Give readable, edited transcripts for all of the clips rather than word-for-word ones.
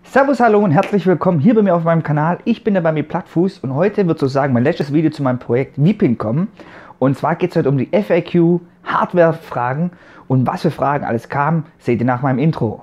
Servus, hallo und herzlich willkommen hier bei mir auf meinem Kanal. Ich bin der Bami Plattfuß und heute wird sozusagen mein letztes Video zu meinem Projekt VPN kommen. Und zwar geht es heute um die FAQ, Hardware-Fragen und was für Fragen alles kamen, seht ihr nach meinem Intro.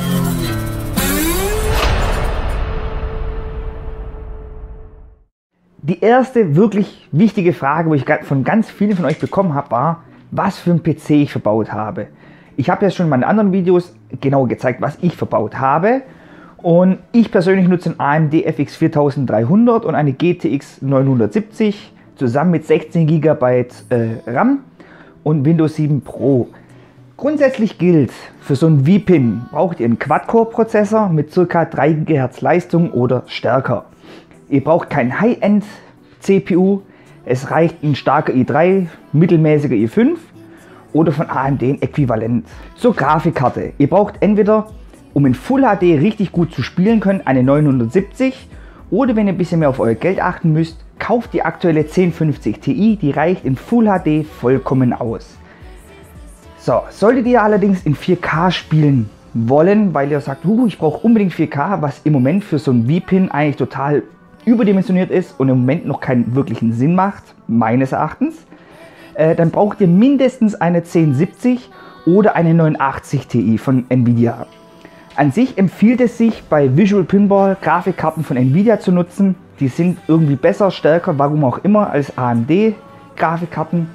Die erste wirklich wichtige Frage, wo ich von ganz vielen von euch bekommen habe, war, was für ein PC ich verbaut habe. Ich habe ja schon in meinen anderen Videos genau gezeigt, was ich verbaut habe. Und ich persönlich nutze einen AMD FX 4300 und eine GTX 970 zusammen mit 16 GB RAM und Windows 7 Pro. Grundsätzlich gilt, für so einen VPN braucht ihr einen Quad-Core-Prozessor mit ca. 3 GHz Leistung oder stärker. Ihr braucht kein High-End-CPU, es reicht ein starker i3, mittelmäßiger i5 oder von AMD ein Äquivalent. Zur Grafikkarte, ihr braucht entweder, um in Full HD richtig gut zu spielen können, eine 970 oder wenn ihr ein bisschen mehr auf euer Geld achten müsst, kauft die aktuelle 1050 Ti, die reicht in Full HD vollkommen aus. So, solltet ihr allerdings in 4K spielen wollen, weil ihr sagt, ich brauche unbedingt 4K, was im Moment für so ein VPN eigentlich total überdimensioniert ist und im Moment noch keinen wirklichen Sinn macht, meines Erachtens, dann braucht ihr mindestens eine 1070 oder eine 980 Ti von Nvidia. An sich empfiehlt es sich bei Visual Pinball Grafikkarten von Nvidia zu nutzen. Die sind irgendwie besser, stärker, warum auch immer, als AMD Grafikkarten.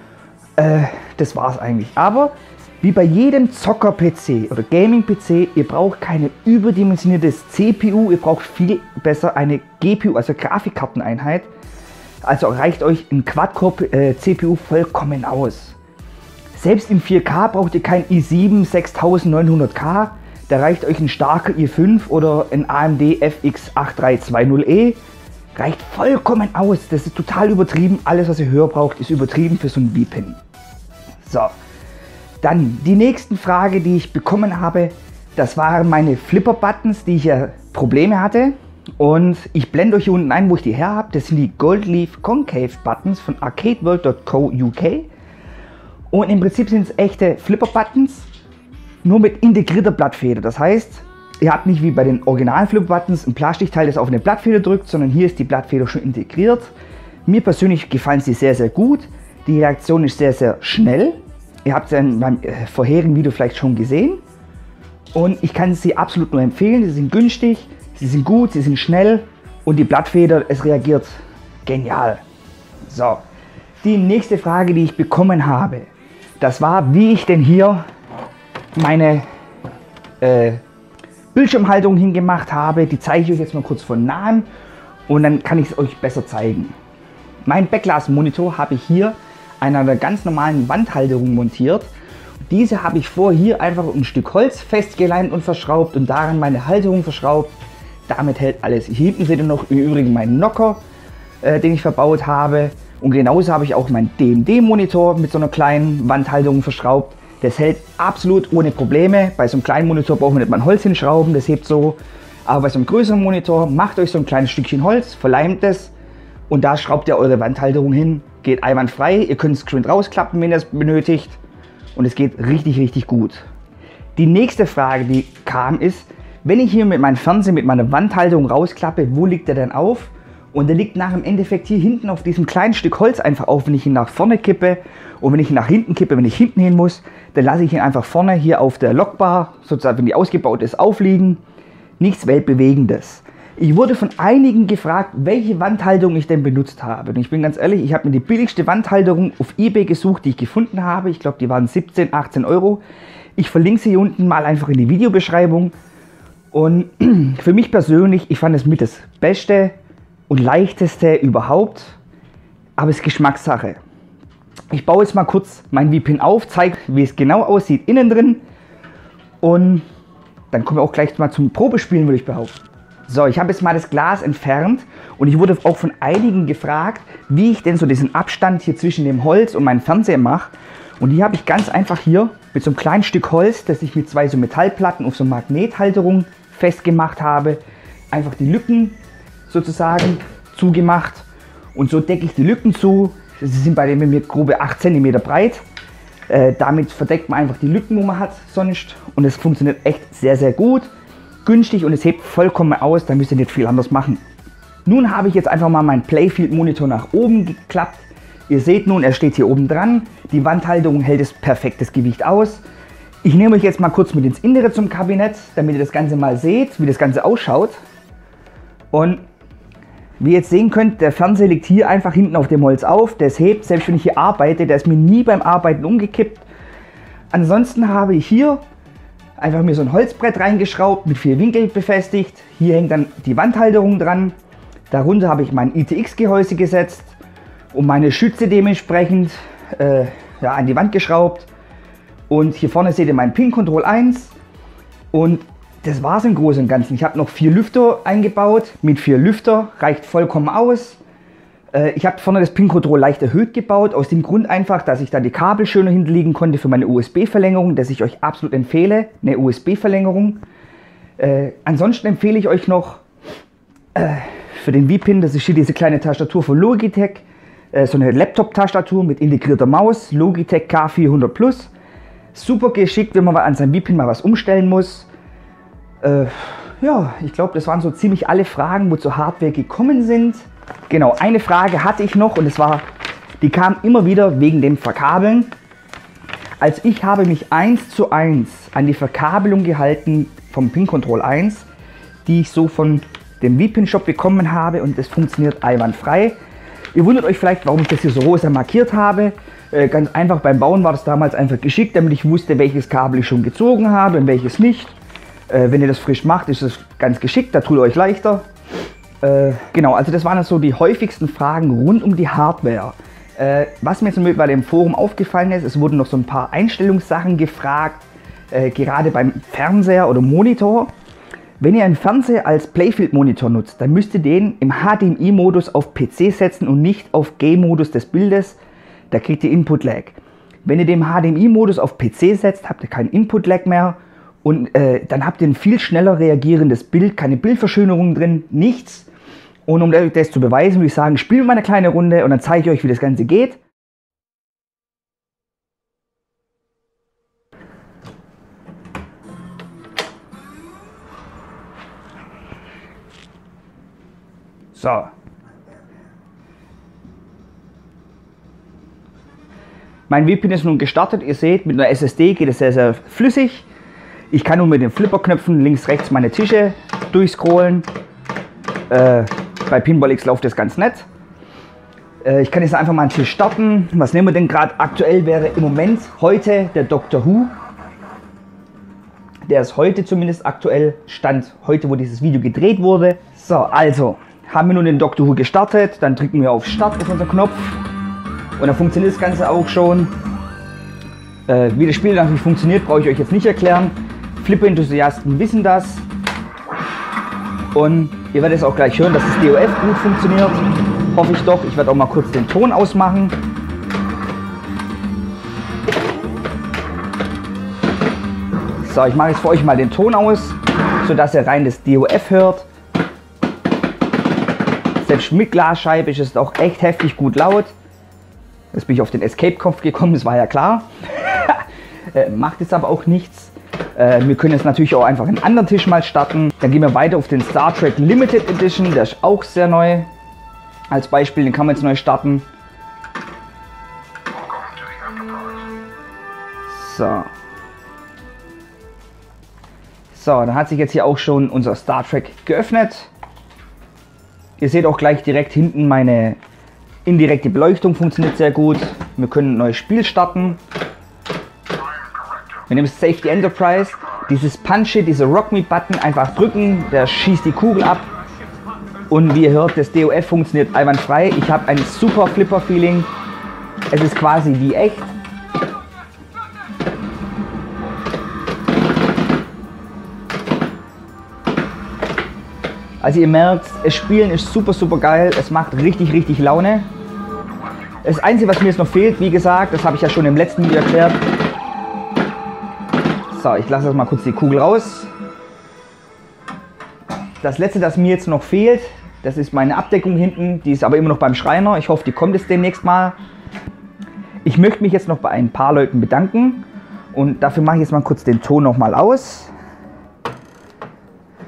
Das war es eigentlich. Aber wie bei jedem Zocker-PC oder Gaming-PC, ihr braucht keine überdimensionierte CPU, ihr braucht viel besser eine GPU, also Grafikkarteneinheit. Also reicht euch ein Quad-Core CPU vollkommen aus. Selbst in 4K braucht ihr kein i7 6900K. Da reicht euch ein starker i5 oder ein AMD FX 8320E. Reicht vollkommen aus. Das ist total übertrieben. Alles, was ihr höher braucht, ist übertrieben für so ein VPN. So, dann die nächste Frage, die ich bekommen habe. Das waren meine Flipper-Buttons, die ich ja Probleme hatte. Und ich blende euch hier unten ein, wo ich die her habe. Das sind die Gold Leaf Concave Buttons von arcadeworld.co.uk. Und im Prinzip sind es echte Flipper-Buttons, nur mit integrierter Blattfeder. Das heißt, ihr habt nicht wie bei den originalen Flipper-Buttons ein Plastikteil, das auf eine Blattfeder drückt, sondern hier ist die Blattfeder schon integriert. Mir persönlich gefallen sie sehr, sehr gut. Die Reaktion ist sehr, sehr schnell. Ihr habt es in meinem vorherigen Video vielleicht schon gesehen. Und ich kann sie absolut nur empfehlen. Sie sind günstig, sie sind gut, sie sind schnell und die Blattfeder, es reagiert genial. So, die nächste Frage, die ich bekommen habe, das war, wie ich denn hier meine Bildschirmhalterung hingemacht habe. Die zeige ich euch jetzt mal kurz von nahem und dann kann ich es euch besser zeigen. Mein Backglas-Monitor habe ich hier an einer ganz normalen Wandhalterung montiert. Diese habe ich vor hier einfach ein Stück Holz festgeleimt und verschraubt und daran meine Halterung verschraubt. Damit hält alles. Hier hinten seht ihr noch im Übrigen meinen Nocker, den ich verbaut habe. Und genauso habe ich auch meinen DMD-Monitor mit so einer kleinen Wandhalterung verschraubt. Das hält absolut ohne Probleme. Bei so einem kleinen Monitor braucht man nicht mal ein Holz hinschrauben, das hebt so. Aber bei so einem größeren Monitor macht euch so ein kleines Stückchen Holz, verleimt es und da schraubt ihr eure Wandhalterung hin. Geht einwandfrei, ihr könnt es schön rausklappen, wenn ihr es benötigt und es geht richtig, richtig gut. Die nächste Frage, die kam, ist, wenn ich hier mit meinem Fernseher, mit meiner Wandhalterung rausklappe, wo liegt der denn auf? Und der liegt nach im Endeffekt hier hinten auf diesem kleinen Stück Holz einfach auf, wenn ich ihn nach vorne kippe. Und wenn ich ihn nach hinten kippe, wenn ich hinten hin muss, dann lasse ich ihn einfach vorne hier auf der Lockbar, sozusagen wenn die ausgebaut ist, aufliegen. Nichts Weltbewegendes. Ich wurde von einigen gefragt, welche Wandhalterung ich denn benutzt habe. Und ich bin ganz ehrlich, ich habe mir die billigste Wandhalterung auf eBay gesucht, die ich gefunden habe. Ich glaube, die waren 17, 18 Euro. Ich verlinke sie hier unten mal einfach in die Videobeschreibung. Und für mich persönlich, ich fand es mit das Beste und leichteste überhaupt, aber es ist Geschmackssache. Ich baue jetzt mal kurz mein VPN auf, zeige, wie es genau aussieht innen drin und dann kommen wir auch gleich mal zum Probespielen, würde ich behaupten. So, ich habe jetzt mal das Glas entfernt und ich wurde auch von einigen gefragt, wie ich denn so diesen Abstand hier zwischen dem Holz und meinem Fernseher mache. Und die habe ich ganz einfach hier mit so einem kleinen Stück Holz, das ich mit zwei so Metallplatten auf so eine Magnethalterung festgemacht habe, einfach die Lücken sozusagen zugemacht und so decke ich die Lücken zu. Sie sind bei mir grobe 8 cm breit. Damit verdeckt man einfach die Lücken, wo man hat sonst und es funktioniert echt sehr, sehr gut. günstig und es hebt vollkommen aus, da müsst ihr nicht viel anders machen. Nun habe ich jetzt einfach mal meinen Playfield Monitor nach oben geklappt. Ihr seht nun, er steht hier oben dran. Die Wandhalterung hält es perfektes Gewicht aus. Ich nehme euch jetzt mal kurz mit ins Innere zum Kabinett, damit ihr das Ganze mal seht, wie das Ganze ausschaut. Und wie ihr jetzt sehen könnt, der Fernseher liegt hier einfach hinten auf dem Holz auf. Der hebt, selbst wenn ich hier arbeite, der ist mir nie beim Arbeiten umgekippt. Ansonsten habe ich hier einfach mir so ein Holzbrett reingeschraubt, mit 4 Winkeln befestigt. Hier hängt dann die Wandhalterung dran. Darunter habe ich mein ITX-Gehäuse gesetzt und meine Schütze dementsprechend an die Wand geschraubt. Und hier vorne seht ihr mein Pin Control 1 und das war es im Großen und Ganzen. Ich habe noch 4 Lüfter eingebaut. Mit 4 Lüfter reicht vollkommen aus. Ich habe vorne das Pin Control leicht erhöht gebaut, aus dem Grund einfach, dass ich da die Kabel schöner hinterlegen konnte für meine USB-Verlängerung, das ich euch absolut empfehle, eine USB-Verlängerung. Ansonsten empfehle ich euch noch für den V-Pin, das ist hier diese kleine Tastatur von Logitech, so eine Laptop-Tastatur mit integrierter Maus, Logitech K400 Plus. Super geschickt, wenn man an seinem V-Pin mal was umstellen muss. Ja, ich glaube, das waren so ziemlich alle Fragen, wo zur Hardware gekommen sind. Genau, eine Frage hatte ich noch und die kam immer wieder wegen dem Verkabeln. Also ich habe mich 1:1 an die Verkabelung gehalten vom Pin Control 1, die ich so von dem V-Pin Shop bekommen habe und das funktioniert einwandfrei. Ihr wundert euch vielleicht, warum ich das hier so rosa markiert habe. Ganz einfach, beim Bauen war das damals einfach geschickt, damit ich wusste, welches Kabel ich schon gezogen habe und welches nicht. Wenn ihr das frisch macht, ist es ganz geschickt, da tut ihr euch leichter. Genau, also das waren so die häufigsten Fragen rund um die Hardware. Was mir jetzt bei dem Forum aufgefallen ist, es wurden noch so ein paar Einstellungssachen gefragt, gerade beim Fernseher oder Monitor. Wenn ihr einen Fernseher als Playfield-Monitor nutzt, dann müsst ihr den im HDMI-Modus auf PC setzen und nicht auf G-Modus des Bildes. Da kriegt ihr Input-Lag. Wenn ihr den HDMI-Modus auf PC setzt, habt ihr keinen Input-Lag mehr und dann habt ihr ein viel schneller reagierendes Bild, keine Bildverschönerung drin, nichts. Und um das zu beweisen, würde ich sagen, spielen wir mal eine kleine Runde und dann zeige ich euch, wie das Ganze geht. So. Mein V-Pin ist nun gestartet. Ihr seht, mit einer SSD geht es sehr, sehr flüssig. Ich kann nun mit den Flipperknöpfen links, rechts meine Tische durchscrollen. Bei Pinball X läuft das ganz nett. Ich kann jetzt einfach mal einen Tisch starten. Was nehmen wir denn gerade? Aktuell wäre im Moment heute der Doctor Who. Der ist heute zumindest aktuell, Stand heute, wo dieses Video gedreht wurde. So, also haben wir nun den Doctor Who gestartet. Dann drücken wir auf Start auf unseren Knopf. Und dann funktioniert das Ganze auch schon. Wie das Spiel natürlich funktioniert, brauche ich euch jetzt nicht erklären. Flipper-Enthusiasten wissen das. Und ihr werdet es auch gleich hören, dass das DOF gut funktioniert. Hoffe ich doch. Ich werde auch mal kurz den Ton ausmachen. So, ich mache jetzt für euch mal den Ton aus, sodass ihr rein das DOF hört. Selbst mit Glasscheibe ist es auch echt heftig gut laut. Jetzt bin ich auf den Escape-Knopf gekommen, das war ja klar. Macht jetzt aber auch nichts. Wir können jetzt natürlich auch einfach einen anderen Tisch mal starten. Dann gehen wir weiter auf den Star Trek Limited Edition, der ist auch sehr neu. Als Beispiel, den kann man jetzt neu starten. So. So, dann hat sich jetzt hier auch schon unser Star Trek geöffnet. Ihr seht auch gleich direkt hinten meine indirekte Beleuchtung funktioniert sehr gut. Wir können ein neues Spiel starten. Wir nehmen Safety Enterprise. Dieses Punch-It, dieser Rock-Me-Button einfach drücken, der schießt die Kugel ab. Und wie ihr hört, das DOF funktioniert einwandfrei. Ich habe ein super Flipper-Feeling. Es ist quasi wie echt. Also ihr merkt, das Spielen ist super, super geil. Es macht richtig, richtig Laune. Das Einzige, was mir jetzt noch fehlt, wie gesagt, das habe ich ja schon im letzten Video erklärt. So, ich lasse jetzt mal kurz die Kugel raus. Das letzte, das mir jetzt noch fehlt, das ist meine Abdeckung hinten. Die ist aber immer noch beim Schreiner. Ich hoffe, die kommt jetzt demnächst mal. Ich möchte mich jetzt noch bei ein paar Leuten bedanken. Und dafür mache ich jetzt mal kurz den Ton noch mal aus.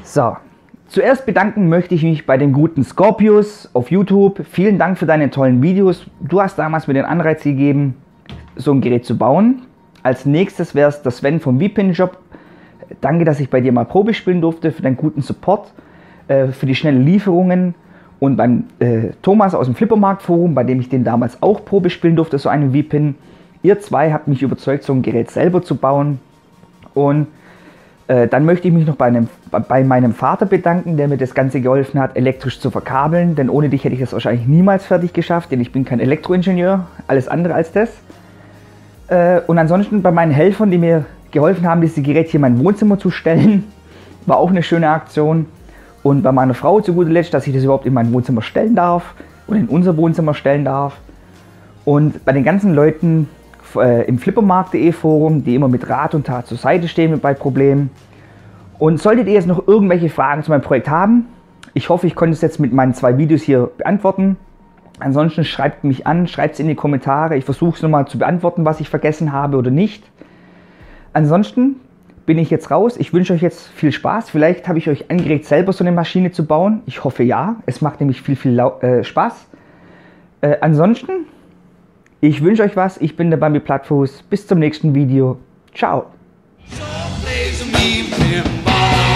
So, zuerst bedanken möchte ich mich bei dem guten Scorpius auf YouTube. Vielen Dank für deine tollen Videos. Du hast damals mir den Anreiz gegeben, so ein Gerät zu bauen. Als nächstes wäre es der Sven vom VPN-Shop. Danke, dass ich bei dir mal Probe spielen durfte, für deinen guten Support, für die schnellen Lieferungen. Und beim Thomas aus dem Flippermarkt-Forum, bei dem ich den damals auch Probe spielen durfte, so einen VPN. Ihr zwei habt mich überzeugt, so ein Gerät selber zu bauen. Und dann möchte ich mich noch bei meinem Vater bedanken, der mir das Ganze geholfen hat, elektrisch zu verkabeln. Denn ohne dich hätte ich das wahrscheinlich niemals fertig geschafft, denn ich bin kein Elektroingenieur, alles andere als das. Und ansonsten bei meinen Helfern, die mir geholfen haben, dieses Gerät hier in mein Wohnzimmer zu stellen, war auch eine schöne Aktion. Und bei meiner Frau zu guter Letzt, dass ich das überhaupt in mein Wohnzimmer stellen darf oder in unser Wohnzimmer stellen darf. Und bei den ganzen Leuten im Flippermarkt.de Forum, die immer mit Rat und Tat zur Seite stehen bei Problemen. Und solltet ihr jetzt noch irgendwelche Fragen zu meinem Projekt haben, ich hoffe, ich konnte es jetzt mit meinen 2 Videos hier beantworten. Ansonsten schreibt mich an, schreibt es in die Kommentare. Ich versuche es nochmal zu beantworten, was ich vergessen habe oder nicht. Ansonsten bin ich jetzt raus. Ich wünsche euch jetzt viel Spaß. Vielleicht habe ich euch angeregt, selber so eine Maschine zu bauen. Ich hoffe ja. Es macht nämlich viel Spaß. Ansonsten, ich wünsche euch was. Ich bin der Bambi Plattfuß. Bis zum nächsten Video. Ciao.